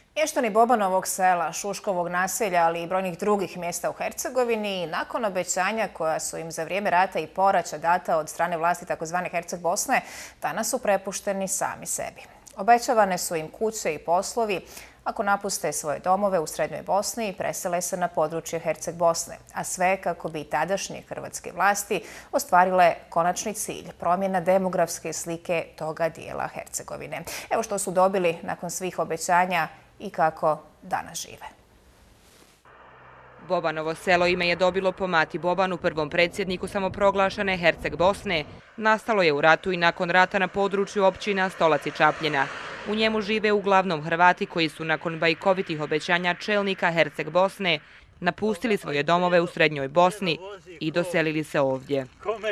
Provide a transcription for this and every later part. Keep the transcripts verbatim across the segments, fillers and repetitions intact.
Mještani Bobanovog sela, Šuškovog naselja, ali i brojnih drugih mjesta u Hercegovini, nakon obećanja koja su im za vrijeme rata i poraća data od strane vlasti tzv. Herceg Bosne, danas su prepušteni sami sebi. Obećavane su im kuće i poslovi ako napuste svoje domove u Srednjoj Bosni i presele se na područje Herceg Bosne, a sve kako bi tadašnje hrvatske vlasti ostvarile konačni cilj, promjena demografske slike toga dijela Hercegovine. Evo što su dobili nakon svih obećanja i kako danas žive. Bobanovo selo ime je dobilo po Mati Bobanu, prvom predsjedniku samoproglašene Herceg Bosne. Nastalo je u ratu i nakon rata na području općina Stolac i Čapljina. U njemu žive uglavnom Hrvati koji su nakon bajkovitih obećanja čelnika Herceg Bosne napustili svoje domove u Srednjoj Bosni i doselili se ovdje.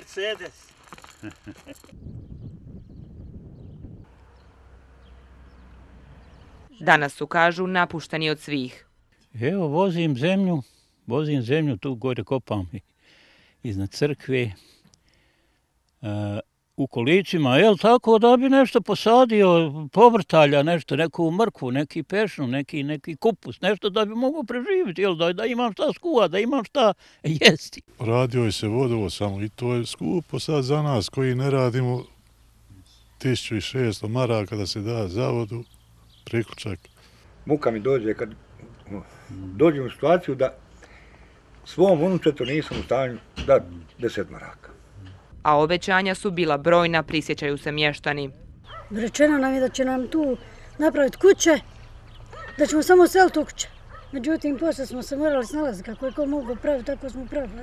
Danas su, kažu, napušteni od svih. Evo, vozim zemlju, vozim zemlju, tu gore kopam iznad crkve, uh, u količima, jel tako, da bi nešto posadio, povrtalja, nešto, neku mrkvu, neki pešnu, neki, neki kupus, nešto da bi mogao preživjeti, jel, da, da imam šta skuva, da imam šta jesti. Radio je se vodovod samo i to je skupo sad za nas koji ne radimo tisuću šesto maraka da se da za vodu, priključak. Muka mi dođe kad dođem u situaciju da svom unučetu nisam u stanju da deset maraka. A obećanja su bila brojna, prisjećaju se mještani. Rečeno nam je da će nam tu napraviti kuće, da ćemo samo seliti u kuće. Međutim, poslije smo se morali snalaziti kako je ko mogu praviti, tako smo pravili.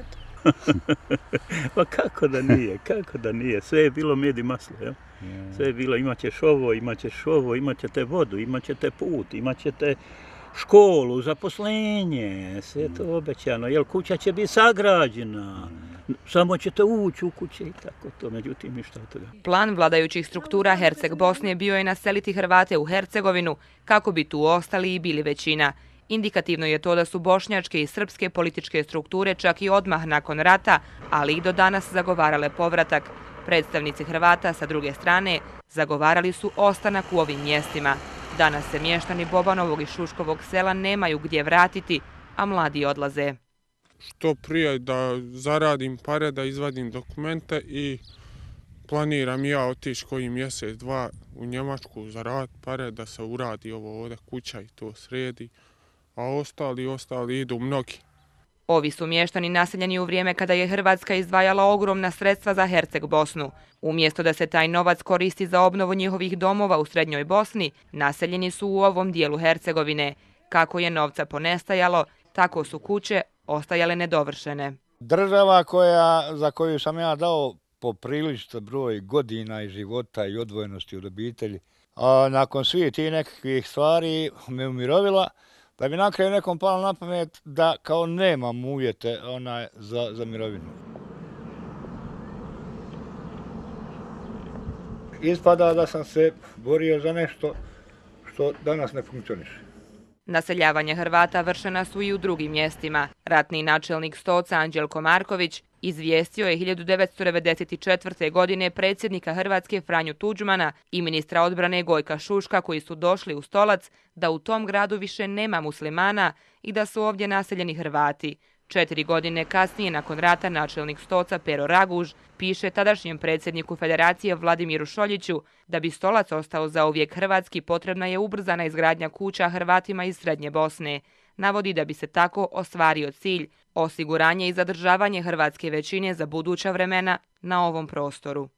Pa kako da nije, kako da nije, sve je bilo med i maslo, jel? Sve je bilo, imat ćeš ovo, imat ćeš ovo, imat ćete vodu, imat ćete put, imat ćete školu, zaposlenje, sve je to obećano, jel kuća će biti sagrađena, samo ćete ući u kuće i tako to, međutim ništa od toga. Plan vladajućih struktura Herceg Bosne bio je naseliti Hrvate u Hercegovinu kako bi tu ostali i bili većina. Indikativno je to da su bošnjačke i srpske političke strukture čak i odmah nakon rata, ali i do danas zagovarale povratak. Predstavnici Hrvata sa druge strane zagovarali su ostanak u ovim mjestima. Danas se mještani Bobanovog i Šuškovog sela nemaju gdje vratiti, a mladi odlaze. Što prije da zaradim pare, da izvadim dokumente i planiram ja otići koji mjesec, dva u Njemačku zaraditi pare da se uradi ovo ovdje kuća i to sredi, a ostali, ostali idu mnogi. Ovi su mještani naseljeni u vrijeme kada je Hrvatska izdvajala ogromna sredstva za Herceg Bosnu. Umjesto da se taj novac koristi za obnovu njihovih domova u Srednjoj Bosni, naseljeni su u ovom dijelu Hercegovine. Kako je novca ponestajalo, tako su kuće ostajale nedovršene. Država koja, za koju sam ja dao popriličan broj godina i života i odvojenosti od obitelji, a nakon svih tih nekakvih stvari me umirovila, da bi na kraju nekom palo na pamet da kao nemam uvjete onaj za, za mirovinu. Ispada da sam se borio za nešto što danas ne funkcioniše. Naseljavanje Hrvata vršena su i u drugim mjestima. Ratni načelnik Stoca Anđelko Marković izvijestio je hiljadu devetsto devedeset četvrte. godine predsjednika Hrvatske Franju Tuđmana i ministra odbrane Gojka Šuška koji su došli u Stolac da u tom gradu više nema muslimana i da su ovdje naseljeni Hrvati. Četiri godine kasnije, nakon rata, načelnik Stoca Pero Raguž piše tadašnjem predsjedniku Federacije Vladimiru Šoljiću da bi Stolac ostao zauvijek hrvatski, potrebna je ubrzana izgradnja kuća Hrvatima iz Srednje Bosne. Navodi da bi se tako ostvario cilj, osiguranje i zadržavanje hrvatske većine za buduća vremena na ovom prostoru.